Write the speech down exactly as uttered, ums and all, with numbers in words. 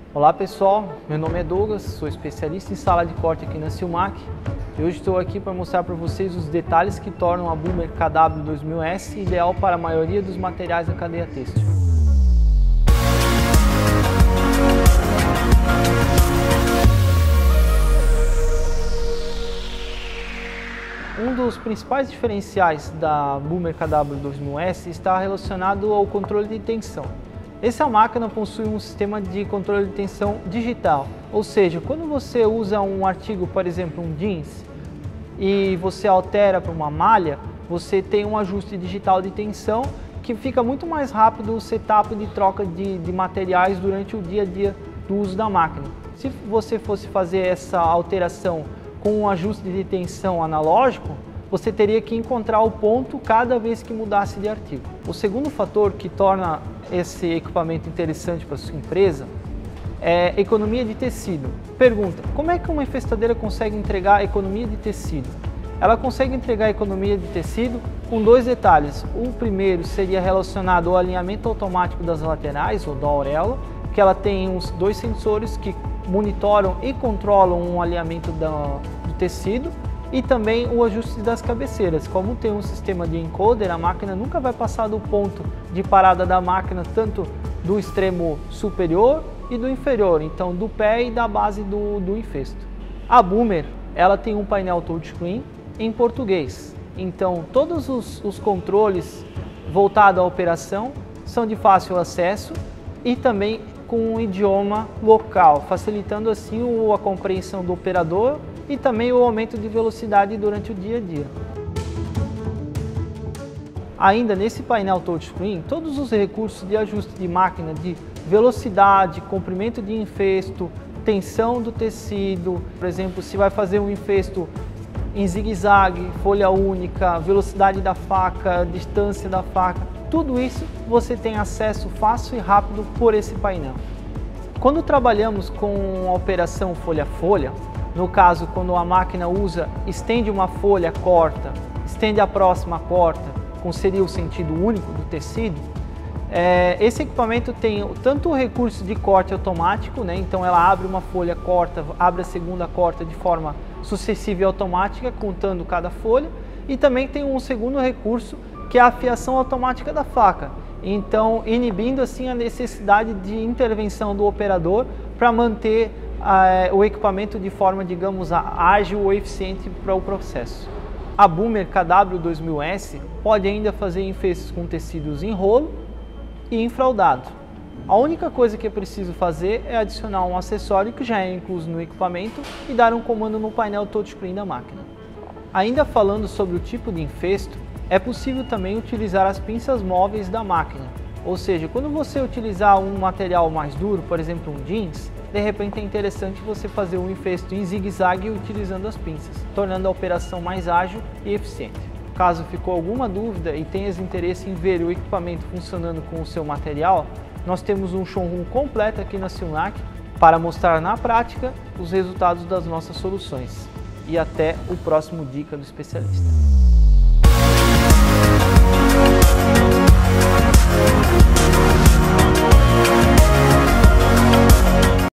Olá pessoal, meu nome é Douglas, sou especialista em sala de corte aqui na Silmac e hoje estou aqui para mostrar para vocês os detalhes que tornam a Boomer K W dois mil S ideal para a maioria dos materiais da cadeia têxtil. Um dos principais diferenciais da Boomer K W dois mil S está relacionado ao controle de tensão. Essa máquina possui um sistema de controle de tensão digital, ou seja, quando você usa um artigo, por exemplo, um jeans, e você altera para uma malha, você tem um ajuste digital de tensão que fica muito mais rápido o setup de troca de, de materiais durante o dia a dia do uso da máquina. Se você fosse fazer essa alteração com um ajuste de tensão analógico, você teria que encontrar o ponto cada vez que mudasse de artigo. O segundo fator que torna esse equipamento interessante para a sua empresa é economia de tecido. Pergunta: como é que uma infestadeira consegue entregar economia de tecido? Ela consegue entregar economia de tecido com dois detalhes. O primeiro seria relacionado ao alinhamento automático das laterais, ou da auréola, que ela tem uns dois sensores que monitoram e controlam o alinhamento da, do tecido, e também o ajuste das cabeceiras. Como tem um sistema de encoder, a máquina nunca vai passar do ponto de parada da máquina, tanto do extremo superior e do inferior, então do pé e da base do, do infesto. A Boomer, ela tem um painel touchscreen em português, então todos os, os controles voltados à operação são de fácil acesso e também com um idioma local, facilitando assim a compreensão do operador e também o aumento de velocidade durante o dia a dia. Ainda nesse painel touchscreen, todos os recursos de ajuste de máquina de velocidade, comprimento de infesto, tensão do tecido, por exemplo, se vai fazer um infesto em zigue-zague, folha única, velocidade da faca, distância da faca, tudo isso você tem acesso fácil e rápido por esse painel. Quando trabalhamos com a operação folha-folha, no caso, quando a máquina usa, estende uma folha, corta, estende a próxima, corta, com seria o sentido único do tecido, é, esse equipamento tem tanto o recurso de corte automático, né, então ela abre uma folha, corta, abre a segunda, corta de forma sucessiva e automática, contando cada folha, e também tem um segundo recurso, que é a afiação automática da faca, então inibindo assim a necessidade de intervenção do operador para manter Uh, o equipamento de forma, digamos, ágil ou eficiente para o processo. A Boomer K W dois mil S pode ainda fazer infestos com tecidos em rolo e enfraudado. A única coisa que é preciso fazer é adicionar um acessório que já é incluso no equipamento e dar um comando no painel touchscreen da máquina. Ainda falando sobre o tipo de infesto, é possível também utilizar as pinças móveis da máquina. Ou seja, quando você utilizar um material mais duro, por exemplo um jeans, de repente é interessante você fazer um infesto em zigue-zague utilizando as pinças, tornando a operação mais ágil e eficiente. Caso ficou alguma dúvida e tenhas interesse em ver o equipamento funcionando com o seu material, nós temos um showroom completo aqui na Silmac para mostrar na prática os resultados das nossas soluções. E até o próximo Dica do Especialista.